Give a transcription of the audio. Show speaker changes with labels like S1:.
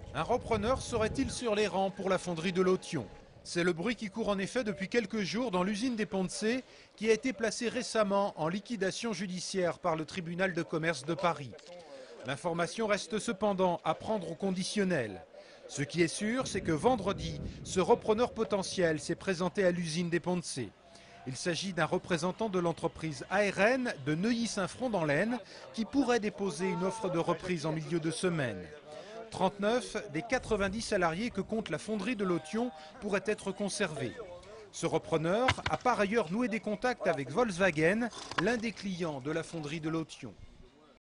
S1: Un repreneur serait-il sur les rangs pour la fonderie de Lotion? C'est le bruit qui court en effet depuis quelques jours dans l'usine des Ponts de Cé, qui a été placée récemment en liquidation judiciaire par le tribunal de commerce de Paris. L'information reste cependant à prendre au conditionnel. Ce qui est sûr, c'est que vendredi, ce repreneur potentiel s'est présenté à l'usine des Ponts de Cé. Il s'agit d'un représentant de l'entreprise ARN de Neuilly-Saint-Front dans l'Aisne qui pourrait déposer une offre de reprise en milieu de semaine. 39 des 90 salariés que compte la fonderie de Lotion pourraient être conservés. Ce repreneur a par ailleurs noué des contacts avec Volkswagen, l'un des clients de la fonderie de Lotion.